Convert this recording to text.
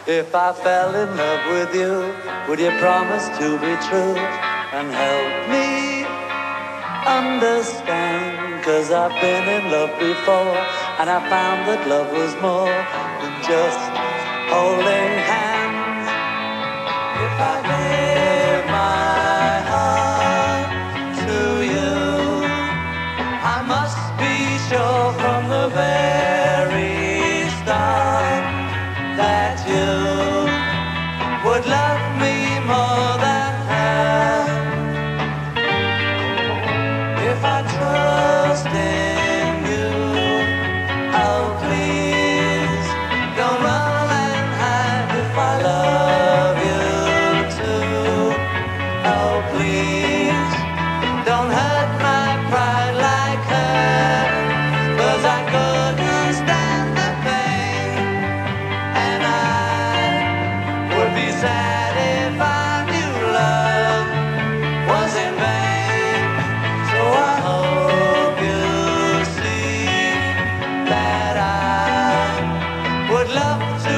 If I fell in love with you, would you promise to be true and help me understand? 'Cause I've been in love before, and I found that love was more than just holding hands. If I gave my heart to you, I must be sure from the very start that you would love me more than her. If I trust in you, oh please don't run and hide. If I love you too, oh please don't hurt my pride like her. 'Cause I couldn't stand the pain, and I would be sad if I knew love was in vain. So I hope you see that I would love to